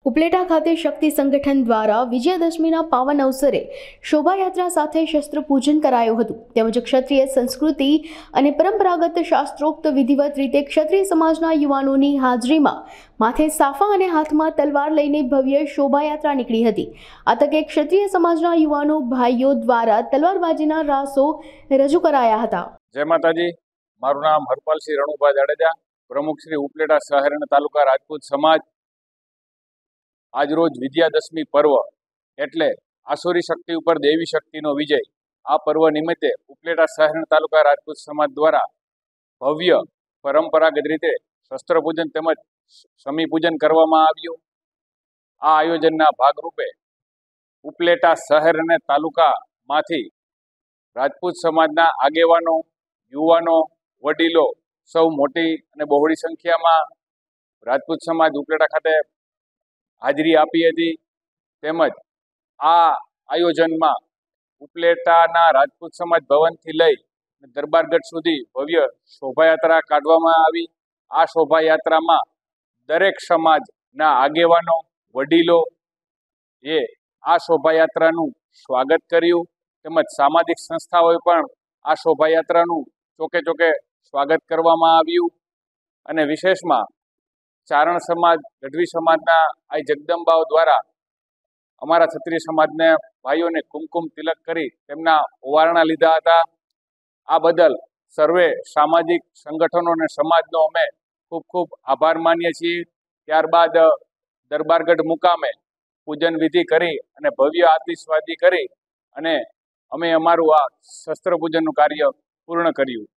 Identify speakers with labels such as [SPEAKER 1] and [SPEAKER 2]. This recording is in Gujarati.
[SPEAKER 1] ઉપલેટા ખાતે શક્તિ સંગઠન દ્વારા વિજયાદશમીના પાવન અવસરે શોભાયાત્રા સાથે શસ્ત્ર પૂજન કરાયું હતું તેમજ ક્ષત્રિય સંસ્કૃતિ અને પરંપરાગત શાસ્ત્રોક્ત વિધિવત રીતે ક્ષત્રિય સમાજના યુવાનોની હાજરીમાં માથે સાફા અને હાથમાં તલવાર લઈને ભવ્ય શોભાયાત્રા નીકળી હતી। આ તકે ક્ષત્રિય સમાજના યુવાનો ભાઈઓ દ્વારા તલવારબાજીના રાસો રજૂ કરાયા હતા।
[SPEAKER 2] જય માતાજી। મારું નામ હરપાલસિંહ રણુભા જાડેજા, પ્રમુખ શ્રી ઉપલેટા શહેર અને તાલુકા રાજપૂત સમાજ। આજરોજ વિજયાદશમી પર્વ એટલે આસુરી શક્તિ ઉપર દેવી શક્તિનો વિજય। આ પર્વ નિમિત્તે ઉપલેટા શહેર અને તાલુકા રાજપૂત સમાજ દ્વારા ભવ્ય પરંપરાગત રીતે શસ્ત્ર પૂજન તેમજ સમી પૂજન કરવામાં આવ્યું। આ આયોજનના ભાગરૂપે ઉપલેટા શહેર અને તાલુકામાંથી રાજપૂત સમાજના આગેવાનો, યુવાનો, વડીલો સૌ મોટી અને બહોળી સંખ્યામાં રાજપૂત સમાજ ઉપલેટા ખાતે હાજરી આપી હતી। તેમજ આ આયોજનમાં ઉપલેટાના રાજપૂત સમાજ ભવનથી લઈ દરબારગઢ સુધી ભવ્ય શોભાયાત્રા કાઢવામાં આવી। આ શોભાયાત્રામાં દરેક સમાજના આગેવાનો, વડીલો આ શોભાયાત્રાનું સ્વાગત કર્યું તેમજ સામાજિક સંસ્થાઓએ પણ આ શોભાયાત્રાનું ચોકે ચોકે સ્વાગત કરવામાં આવ્યું। અને વિશેષમાં ચારણ સમાજ, ગઢવી સમાજના આ જગદંબાઓ દ્વારા અમારા ક્ષત્રિય સમાજના ભાઈઓને કુમકુમ તિલક કરી તેમના ઓવારણા લીધા હતા। આ બદલ સર્વે સામાજિક સંગઠનો અને સમાજનો અમે ખૂબ ખૂબ આભાર માનીએ છીએ। ત્યારબાદ દરબારગઢ મુકામે પૂજન વિધિ કરી અને ભવ્ય આતિશબાજી કરી અને અમે અમારું આ શસ્ત્ર પૂજનનું કાર્ય પૂર્ણ કર્યું।